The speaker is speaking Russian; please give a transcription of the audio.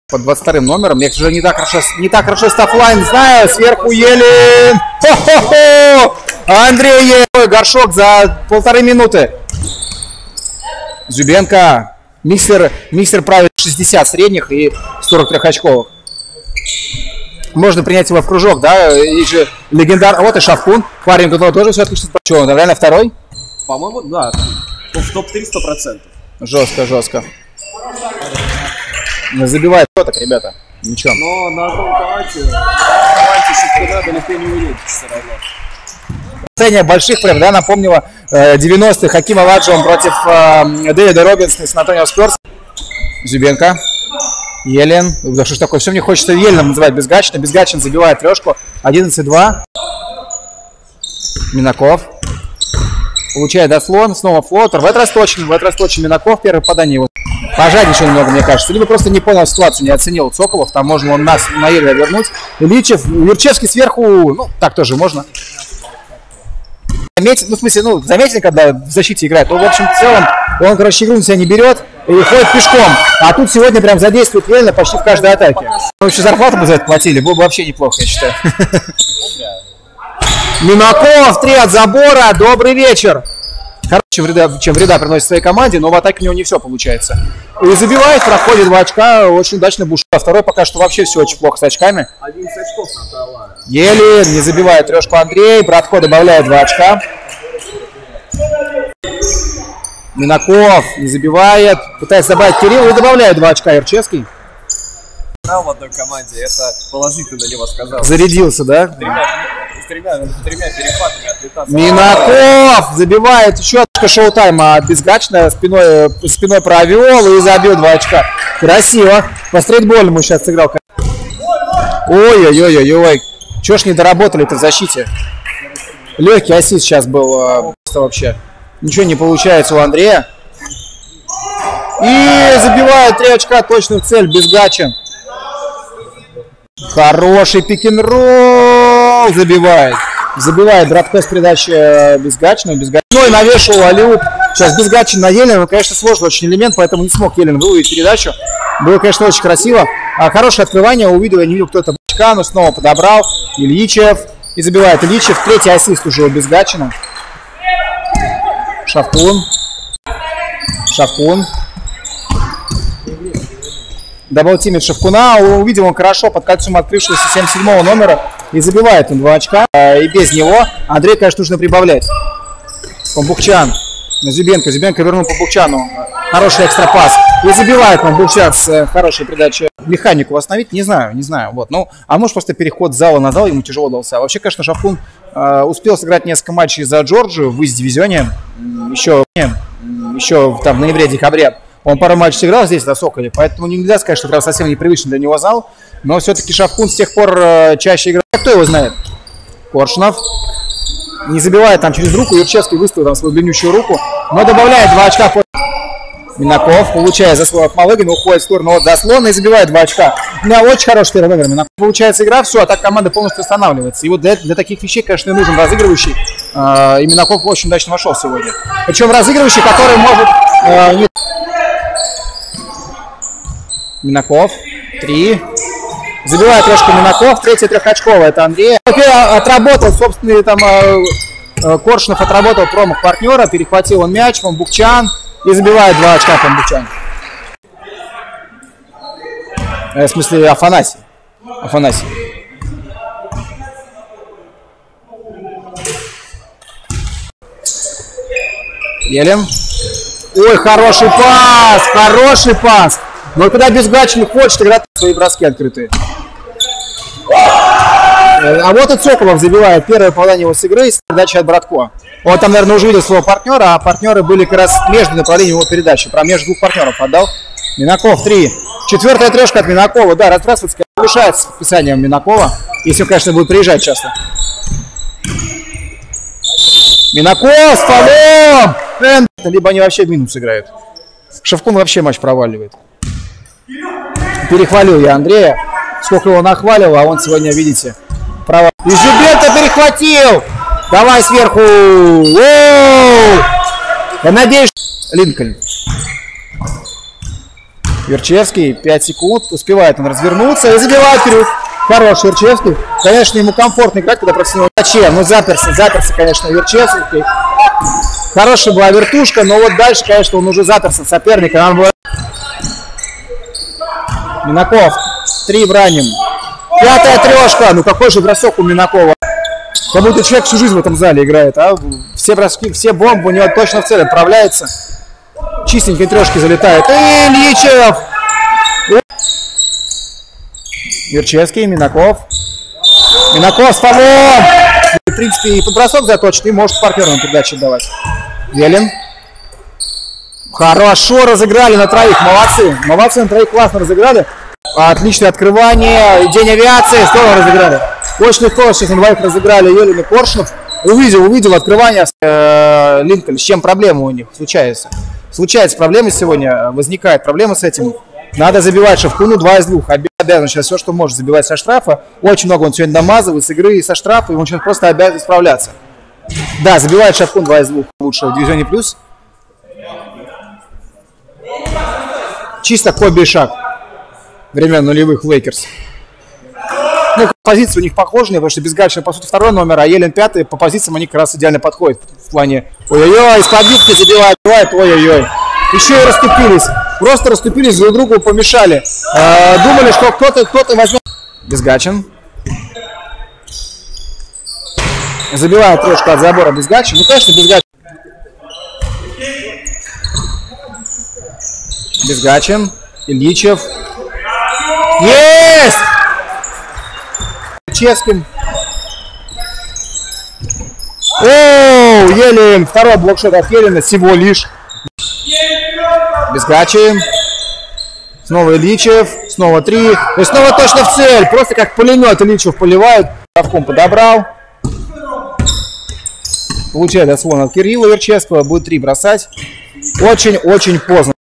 Под 22 номером. Я уже не так хорошо стафлайн знаю. Сверху Елен. Хо-хо-хо! Андрей Елен. Горшок за 1,5 минуты. Зубенко. Миксер правит 60 средних и 43 очковых. Можно принять его в кружок, да? И же легендар. Вот и Шавкун. Парень, который тоже все отлично. Что, он реально второй? По-моему, да. В топ-3 100%. Жестко. Забивает так, ребята. Ничего. Но на одном таланте Шавкуна далеко не уедешь все равно. Состояние больших прям, да, напомнило 90-х Хакима Ладжион против Дэвида Робинсона с Антонио Спёрс. Зубенко. Елен. Да что ж такое, все мне хочется Еленом называть Безгачин. Безгачин забивает трешку. 11-2. Минаков. Получает дослон. Снова флотер. В этот раз точно Минаков. Первое попадание его. Пожадничал немного, мне кажется. Либо просто не понял ситуацию, не оценил Цоколов. Там можно он нас на Еле вернуть. Юрчевский сверху. Ну, так тоже можно. Заметили, когда в защите играет. В общем, в целом, он, короче, игру на себя не берет и ходит пешком. А тут сегодня прям задействует Елена почти в каждой атаке. Еще зарплату бы за это платили, было бы вообще неплохо, я считаю. Минаков, 3 от забора, добрый вечер. Короче, чем вреда приносит своей команде, но в атаке у него не все получается. И забивает, проходит 2 очка, очень удачно Буш. А второй пока что вообще все очень плохо с очками. 11 очков набрала. Елен не забивает трешку Андрей, Братко добавляет 2 очка. Минаков не забивает, пытается добавить Кирилл и добавляет 2 очка Юрчевский. В одной команде, это положительно на него сказал. Зарядился, да? С тремя перехватами отлетаться. Минаков забивает еще очко шоу-тайма от Безгачина, спиной провел и забил 2 очка. Красиво. По стрейтболу ему сейчас сыграл. Ой-ой-ой-ой-ой. Чего ж не доработали-то в защите? Легкий ассист сейчас был вообще. Ничего не получается у Андрея. И забивает 3 очка точно в цель Безгачин. Хороший пик-н-ролл забивает Братко с передачи Безгачину. Безгачин навешивал алиуп. Сейчас Безгачин на Елена. Конечно, сложный очень элемент, поэтому не смог Елен выловить передачу. Было, конечно, очень красиво. Хорошее открывание. Увидел, я не видел, кто это Бачка, но снова подобрал. Ильичев. И забивает Ильичев. 3-й ассист уже у Безгачина. Шавкун. Даблтимит Шавкуна. Увидел он хорошо под кольцом открывшегося 77-го номера. И забивает он 2 очка. И без него Андрей, конечно, нужно прибавлять. Памбукчан. На Зубенко. Зубенко вернул Памбукчану. Хороший экстра-пас. И забивает Памбукчан с хорошей передачей. Механику восстановить? Не знаю. Вот. Ну, а может просто переход с зала на зал ему тяжело дался. А вообще, конечно, Шавкун успел сыграть несколько матчей за Джорджию в Изи-дивизионе. Еще там в ноябре-декабре. Он пару матчей сыграл здесь, на Соколе, поэтому нельзя сказать, что прям совсем непривычный для него зал. Но все-таки Шавкун с тех пор чаще играет. Кто его знает? Коршунов. Не забивает там через руку. Юрчевский выставил там свою длиннющую руку. Но добавляет 2 очка. Минаков, получая заслон от Малыгина, уходит в сторону от заслона и забивает 2 очка. У меня очень хороший первый номер. Минаков. Получается игра, все, а так команда полностью останавливается. И вот для таких вещей, конечно, и нужен разыгрывающий. И Минаков очень удачно вошел сегодня. Причем разыгрывающий, который может... Минаков, 3. Забивает трешку Минаков, 3-я трехочковая, это Андрей. Отработал собственный там Коршунов, отработал промах партнера, перехватил он мяч, Памбукчан и забивает 2 очка Памбукчан. В смысле Афанасий. Елен. Ой, хороший пас. Но когда Безгачин хочет играть, свои броски открытые. А вот и Цоколов забивает первое попадание его с игры с передачи от Братко. Он там, наверное, уже видел своего партнера, а партнеры были как раз между направлением его передачи. Прям между двух партнеров отдал. Минаков 3. 4-я трешка от Минакова. Да, Разбрасывается, повышается с подписанием Минакова. Если он, конечно, будет приезжать часто. Минаков с фолом! Либо они вообще в минус играют. Шавкун вообще матч проваливает. Перехвалил я Андрея. Сколько его нахваливал, а он сегодня, видите, провал. И Зубенко перехватил! Давай сверху! Оу! Я надеюсь, Линкольн. Верчевский, 5 секунд, успевает он развернуться и забивает трюк. Хороший Верчевский. Конечно, ему комфортно играть, когда профессиональный мяче. Ну, заперся, конечно, Верчевский. Хорошая была вертушка, но вот дальше, конечно, он уже заперся соперника. Минаков, 3 браним. 5-я трешка. Ну, какой же бросок у Минакова. Как будто человек всю жизнь в этом зале играет, а? Все броски, все бомбы у него точно в цель отправляются. Чистенькие трешки залетают. И Ильичев! Верчевский, Минаков. Минаков с фолом! В принципе, и под бросок заточен, и может партнерам передачу давать. Елен. Хорошо разыграли на троих, молодцы. Молодцы, на троих классно разыграли. Отличное открывание. День авиации, здорово разыграли. Очень легко сейчас на двоих разыграли Елен и Коршунов. Увидел открывание Линкольн. С чем проблема у них случается? Случается проблема сегодня, возникает проблема с этим. Надо забивать Шевкуну 2 из 2. Обязан сейчас все, что может, забивать со штрафа. Очень много он сегодня намазывает с игры и со штрафа, и он сейчас просто обязан справляться. Да, забивает Шевкун 2 из 2 лучше в дивизионе плюс. Чисто Коби и шаг. Времен нулевых в Лейкерс. Ну, позиции у них похожи, потому что Безгальшин, по сути, 2-й номер, а Елен 5-й. По позициям они как раз идеально подходят. В плане ой-ой-ой, из-под юбки забивают, ой-ой-ой. Еще и расступились. Просто расступились, друг другу помешали. Думали, что кто-то возьмет. Безгачин. Забивает трешку от забора Безгачин. Ну, конечно, Безгачин. Безгачин. Ильичев. Есть! Ческим. Оу, Елен. Второй блокшот от Елена всего лишь. Безгачин. Снова Ильичев. Снова 3. И снова точно в цель. Просто как пулемет Ильичев поливают. Равком подобрал. Получает отслон от Кирилла Верчевского. Будет 3 бросать. Очень-очень поздно.